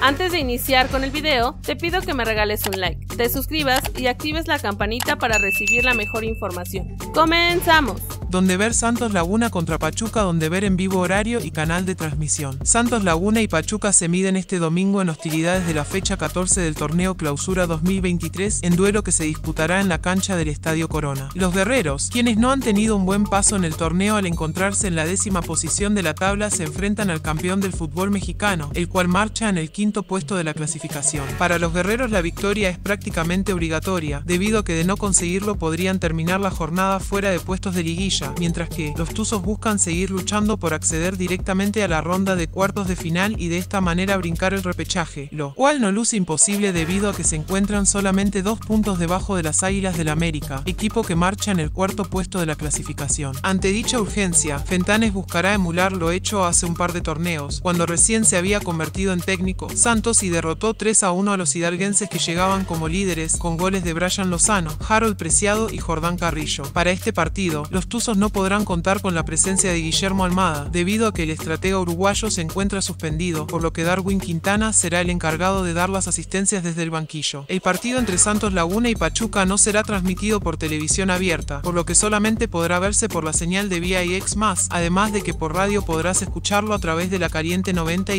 Antes de iniciar con el video, te pido que me regales un like, te suscribas y actives la campanita para recibir la mejor información. ¡Comenzamos! Donde ver Santos Laguna contra Pachuca, donde ver en vivo horario y canal de transmisión. Santos Laguna y Pachuca se miden este domingo en hostilidades de la fecha 14 del torneo Clausura 2023, en duelo que se disputará en la cancha del Estadio Corona. Los guerreros, quienes no han tenido un buen paso en el torneo al encontrarse en la 10ª posición de la tabla, se enfrentan al campeón del fútbol mexicano, el cual marcha en el 5º puesto de la clasificación. Para los guerreros la victoria es prácticamente obligatoria, debido a que de no conseguirlo podrían terminar la jornada fuera de puestos de liguilla, mientras que los tuzos buscan seguir luchando por acceder directamente a la ronda de cuartos de final y de esta manera brincar el repechaje, lo cual no luce imposible debido a que se encuentran solamente 2 puntos debajo de las Águilas del América, equipo que marcha en el 4º puesto de la clasificación. Ante dicha urgencia, Fentanes buscará emular lo hecho hace un par de torneos, cuando recién se había convertido en técnico Santos y derrotó 3-1 a los hidalguenses que llegaban como líderes, con goles de Brian Lozano, Harold Preciado y Jordán Carrillo. Para este partido, los tuzos no podrán contar con la presencia de Guillermo Almada, debido a que el estratega uruguayo se encuentra suspendido, por lo que Darwin Quintana será el encargado de dar las asistencias desde el banquillo. El partido entre Santos Laguna y Pachuca no será transmitido por televisión abierta, por lo que solamente podrá verse por la señal de VIX+, además de que por radio podrás escucharlo a través de la Caliente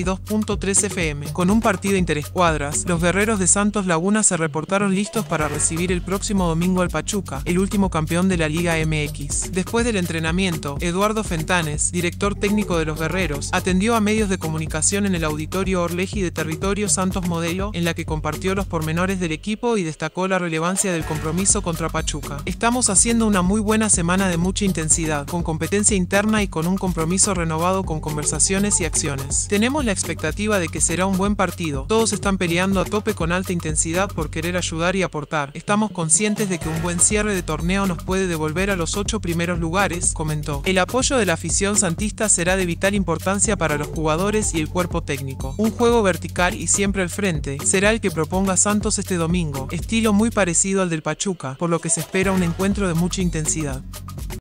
92.3 FM. Con un partido interescuadras, los guerreros de Santos Laguna se reportaron listos para recibir el próximo domingo al Pachuca, el último campeón de la Liga MX. Después del entrenamiento, Eduardo Fentanes, director técnico de los guerreros, atendió a medios de comunicación en el Auditorio Orleji de Territorio Santos Modelo, en la que compartió los pormenores del equipo y destacó la relevancia del compromiso contra Pachuca. Estamos haciendo una muy buena semana de mucha intensidad, con competencia interna y con un compromiso renovado con conversaciones y acciones. Tenemos la expectativa de que será un buen partido, todos están peleando a tope con alta intensidad por querer ayudar y aportar. Estamos conscientes de que un buen cierre de torneo nos puede devolver a los 8 primeros lugares, comentó. El apoyo de la afición santista será de vital importancia para los jugadores y el cuerpo técnico. Un juego vertical y siempre al frente será el que proponga Santos este domingo, estilo muy parecido al del Pachuca, por lo que se espera un encuentro de mucha intensidad.